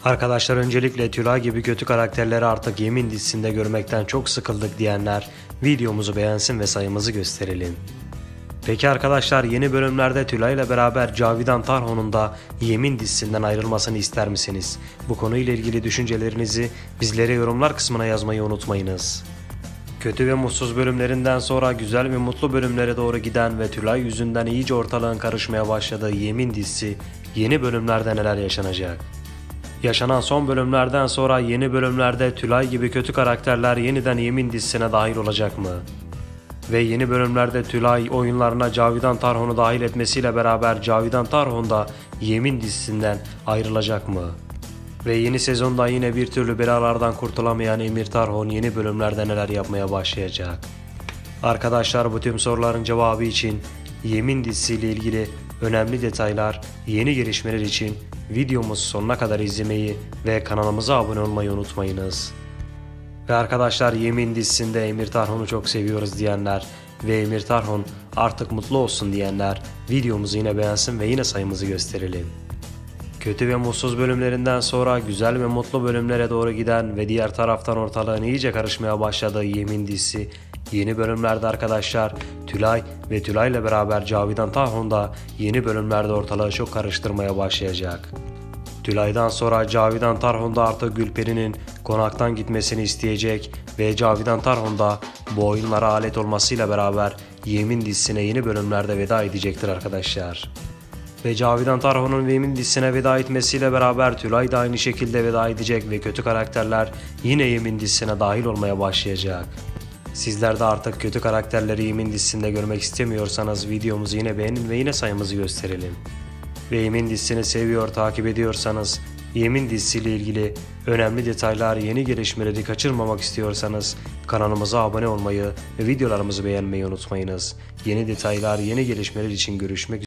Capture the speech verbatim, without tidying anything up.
Arkadaşlar öncelikle Tülay gibi kötü karakterleri artık Yemin dizisinde görmekten çok sıkıldık diyenler videomuzu beğensin ve sayımızı gösterelim. Peki arkadaşlar, yeni bölümlerde Tülay ile beraber Cavidan Tarhun'un da Yemin dizisinden ayrılmasını ister misiniz? Bu konuyla ilgili düşüncelerinizi bizlere yorumlar kısmına yazmayı unutmayınız. Kötü ve mutsuz bölümlerinden sonra güzel ve mutlu bölümlere doğru giden ve Tülay yüzünden iyice ortalığın karışmaya başladığı Yemin dizisi yeni bölümlerde neler yaşanacak? Yaşanan son bölümlerden sonra yeni bölümlerde Tülay gibi kötü karakterler yeniden Yemin dizisine dahil olacak mı? Ve yeni bölümlerde Tülay oyunlarına Cavidan Tarhun'u dahil etmesiyle beraber Cavidan Tarhun da Yemin dizisinden ayrılacak mı? Ve yeni sezonda yine bir türlü belalardan kurtulamayan Emir Tarhun yeni bölümlerde neler yapmaya başlayacak? Arkadaşlar, bu tüm soruların cevabı için Yemin dizisiyle ilgili önemli detaylar, yeni gelişmeler için videomuzu sonuna kadar izlemeyi ve kanalımıza abone olmayı unutmayınız. Ve arkadaşlar, Yemin dizisinde Emir Tarhun'u çok seviyoruz diyenler ve Emir Tarhun artık mutlu olsun diyenler videomuzu yine beğensin ve yine sayımızı gösterelim. Kötü ve mutsuz bölümlerinden sonra güzel ve mutlu bölümlere doğru giden ve diğer taraftan ortalığın iyice karışmaya başladığı Yemin dizisi yeni bölümlerde arkadaşlar Tülay ve Tülay ile beraber Cavidan Tarhun da yeni bölümlerde ortalığı çok karıştırmaya başlayacak. Tülay'dan sonra Cavidan Tarhun da artık Gülperi'nin konaktan gitmesini isteyecek ve Cavidan Tarhun da bu oyunlara alet olmasıyla beraber Yemin dizisine yeni bölümlerde veda edecektir arkadaşlar. Ve Cavidan Tarhun'un Yemin dizisine veda etmesiyle beraber Tülay da aynı şekilde veda edecek ve kötü karakterler yine Yemin dizisine dahil olmaya başlayacak. Sizler de artık kötü karakterleri Yemin dizisinde görmek istemiyorsanız videomuzu yine beğenin ve yine sayımızı gösterelim. Ve Yemin dizisini seviyor, takip ediyorsanız, Yemin dizisiyle ilgili önemli detaylar, yeni gelişmeleri kaçırmamak istiyorsanız kanalımıza abone olmayı ve videolarımızı beğenmeyi unutmayınız. Yeni detaylar, yeni gelişmeler için görüşmek üzere.